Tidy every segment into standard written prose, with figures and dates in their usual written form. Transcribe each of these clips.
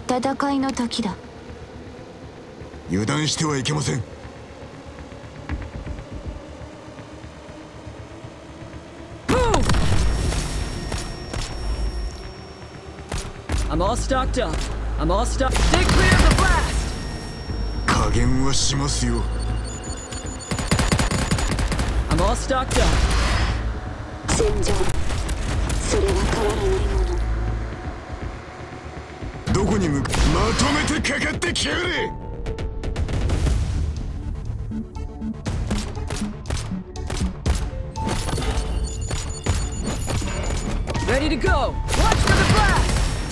戦いの時だ。 油断してはいけません。 I'm all stocked up. I'm all stocked. Stay clear of the blast. 加減はしますよ。 I'm all stocked up. 戦場、それは変わらないもの。 どこにまとめてかかってきやがれ。 Ready to go. Watch for the blast.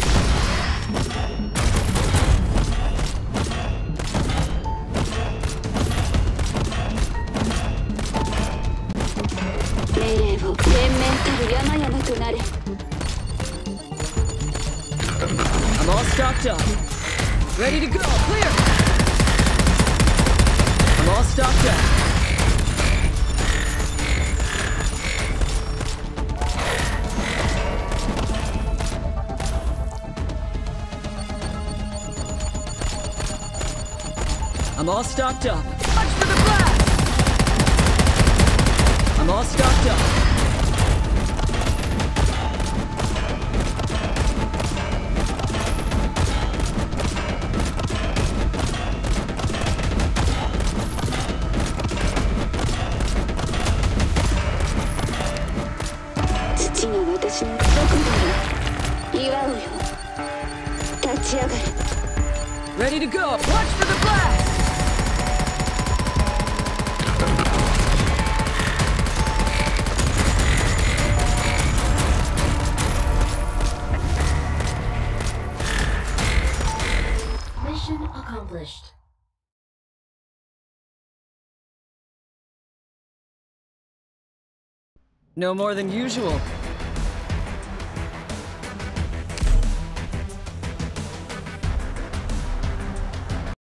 I'm all stocked up. Ready to go. Clear. I'm all stocked up. I'm all stocked up. Watch for the blast. I'm all stocked up. Ready to go. Watch for the blast. Mission accomplished. No more than usual.